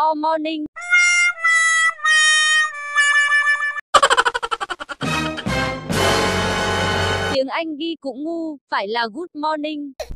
More morning. Tiếng Anh ghi cũng ngu, phải là good morning.